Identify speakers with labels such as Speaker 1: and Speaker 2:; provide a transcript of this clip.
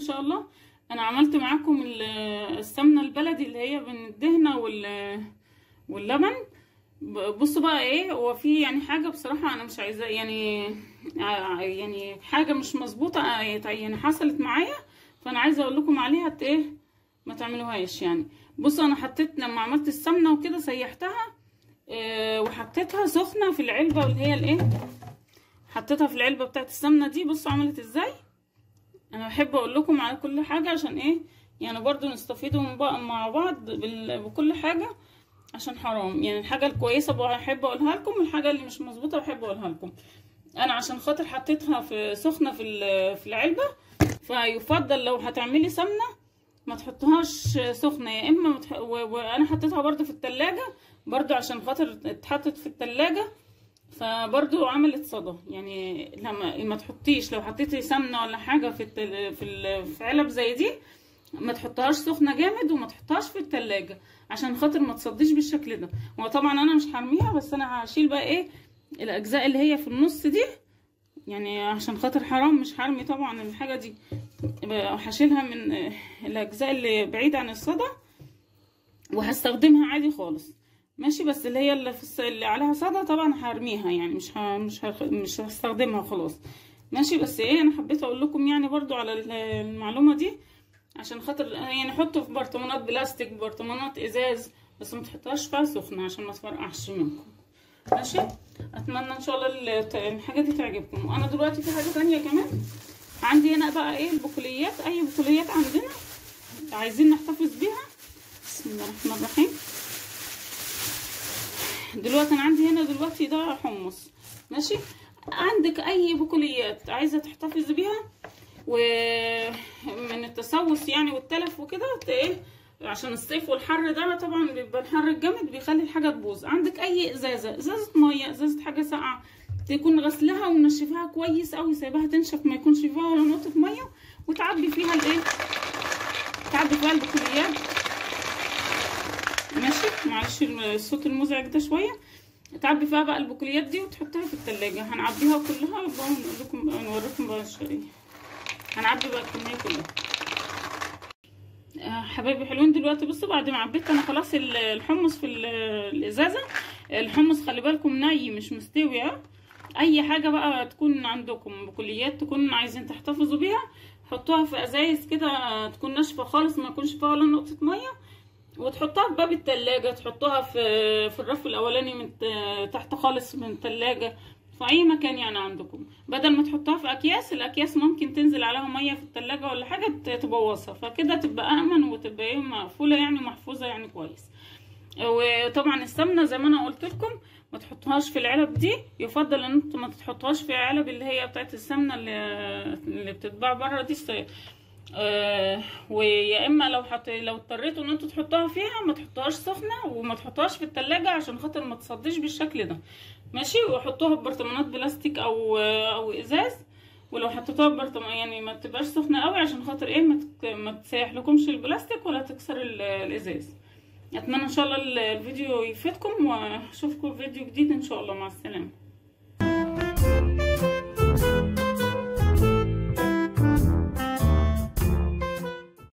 Speaker 1: شاء الله. انا عملت معاكم السمنه البلدي اللي هي بين الدهنه واللبن. بصوا بقى ايه، هو في يعني حاجه بصراحه انا مش عايزاه، يعني حاجه مش مظبوطه يعني حصلت معايا، فانا عايزه اقول لكم عليها ايه ما تعملوهاش. يعني بصوا انا حطيت لما عملت السمنه وكده سيحتها وحطيتها سخنه في العلبه اللي هي الايه، حطيتها في العلبه بتاعت السمنه دي. بصوا عملت ازاي. انا بحب اقول لكم على كل حاجه عشان ايه يعني برضو نستفيدوا مع بعض بكل حاجه، عشان حرام يعني الحاجه الكويسه بحب اقولها لكم، الحاجه اللي مش مظبوطه بحب اقولها لكم. انا عشان خاطر حطيتها في سخنه في العلبه، فيفضل لو هتعملي سمنه ما تحطوهاش سخنه، يا اما وانا حطيتها برضو في التلاجة برضو عشان خاطر اتحطت في التلاجة فبرضو عملت صدى. يعني لما ما تحطيش، لو حطيتي سمنه ولا حاجه في علب زي دي ما تحطهاش سخنه جامد، وما تحطهاش في التلاجة عشان خاطر ما تصديش بالشكل ده. وطبعا انا مش هرميها، بس انا هشيل بقى ايه الاجزاء اللي هي في النص دي، يعني عشان خاطر حرام مش هرمي طبعا الحاجه دي، هشيلها من الاجزاء اللي بعيده عن الصدى وهستخدمها عادي خالص ماشي. بس اللي هي اللي عليها صدى طبعا هرميها، يعني مش هستخدمها خلاص ماشي. بس ايه انا حبيت اقول لكم يعني برضو على المعلومه دي عشان خاطر يعني حطوا في برطمانات بلاستيك، برطمانات ازاز، بس ما تحطوهاش فيها سخنه عشان ما تفرقعش منكم ماشي. اتمنى ان شاء الله الحاجه دي تعجبكم. وانا دلوقتي في حاجه ثانيه كمان عندي هنا بقى ايه البقوليات، اي بقوليات عندنا عايزين نحتفظ بيها. بسم الله الرحمن الرحيم. دلوقتي انا عندي هنا دلوقتي ده حمص ماشي. عندك اي بقوليات عايزه تحتفظ بيها ومن التسوس يعني والتلف وكده ايه، عشان الصيف والحر ده طبعا بيبقى الحر الجامد بيخلي الحاجه تبوظ. عندك اي ازازه ميه، ازازه حاجه ساقعه، تكون غسلها ومنشفاها كويس قوي، سايباها تنشف ما يكونش فيها ولا نقطه ميه، وتعبي فيها الايه، تعبي فيها البقوليات ماشي. معلش الصوت المزعج ده شويه. تعبي فيها بقى البقوليات دي وتحطها في التلاجة. هنعبيها كلها نوريكم بقى الشقيه. هنعبي بقى الكميه كلها حبايبي حلوين. دلوقتي بصوا بعد ما عبيت انا خلاص الحمص في الازازه. الحمص خلي بالكم ني مش مستوي. اي حاجه بقى تكون عندكم بقوليات تكون عايزين تحتفظوا بيها حطوها في ازايز كده تكون ناشفه خالص، ما يكونش فيها ولا نقطه ميه، وتحطها في باب التلاجة، تحطها في الرف الاولاني من تحت خالص من التلاجة، في اي مكان يعني عندكم، بدل ما تحطها في اكياس. الاكياس ممكن تنزل عليها ميه في التلاجة ولا حاجه تبوظها، فكده تبقى امن وتبقى ايه مقفوله يعني محفوظه يعني كويس. وطبعا السمنه زي ما انا قلت لكم ما تحطوهاش في العلب دي، يفضل ان انتم ما تحطوهاش في العلب اللي هي بتاعت السمنه اللي بتتباع بره دي ويا اما لو اضطريتوا ان انتوا تحطوها فيها ما تحطوهاش سخنه، وما تحطوهاش في التلاجة عشان خاطر ما تصديش بالشكل ده ماشي. وحطوها في برطمانات بلاستيك او ازاز، ولو حطيتوها في برطمان يعني ما تبقاش سخنه قوي عشان خاطر ايه ما تسيح لكمش البلاستيك ولا تكسر الازاز. اتمنى ان شاء الله الفيديو يفيدكم، واشوفكم في فيديو جديد ان شاء الله. مع السلامه.